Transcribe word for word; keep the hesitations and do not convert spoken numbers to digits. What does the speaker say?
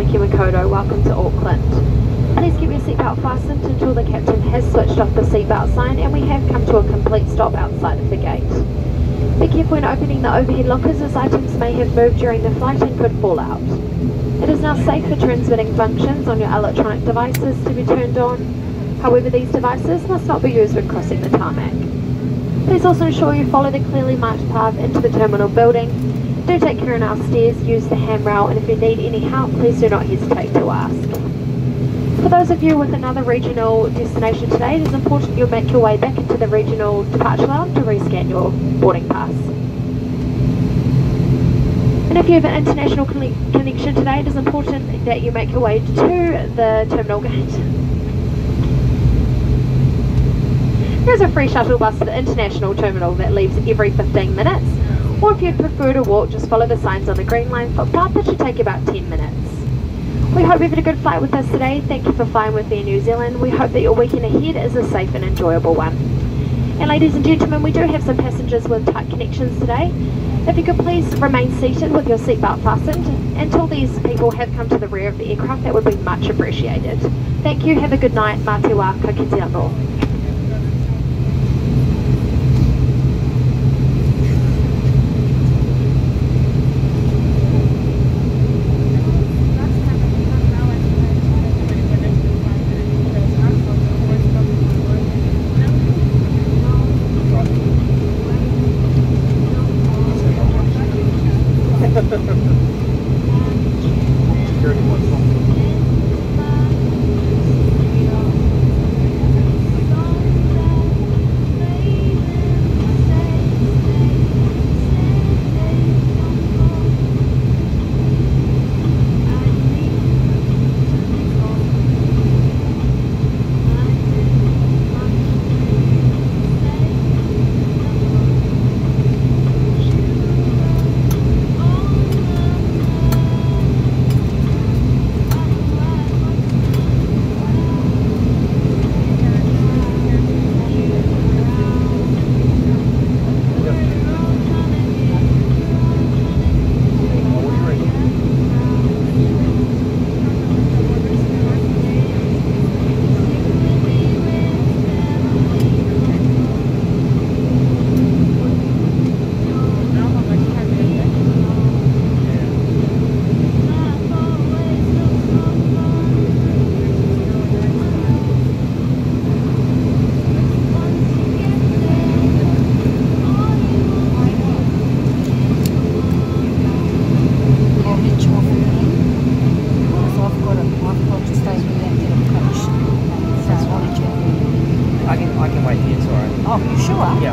Kia Makaurau, welcome to Auckland. Please keep your seatbelt fastened until the captain has switched off the seatbelt sign and we have come to a complete stop outside of the gate. Be careful when opening the overhead lockers as items may have moved during the flight and could fall out. It is now safe for transmitting functions on your electronic devices to be turned on. However, these devices must not be used when crossing the tarmac. Please also ensure you follow the clearly marked path into the terminal building. Do take care on our stairs, use the handrail, and if you need any help, please do not hesitate to ask. For those of you with another regional destination today, it is important you make your way back into the regional departure lounge to rescan your boarding pass. And if you have an international connection today, it is important that you make your way to the terminal gate. There's a free shuttle bus to the international terminal that leaves every fifteen minutes. Or if you'd prefer to walk, just follow the signs on the Green Line footpath. That should take about ten minutes. We hope you've had a good flight with us today. Thank you for flying with Air New Zealand. We hope that your weekend ahead is a safe and enjoyable one. And ladies and gentlemen, we do have some passengers with tight connections today. If you could please remain seated with your seatbelt fastened until these people have come to the rear of the aircraft, that would be much appreciated. Thank you, have a good night. Mā te wā, ka kite anō. I can, I can wait here, it's alright. Oh, you sure?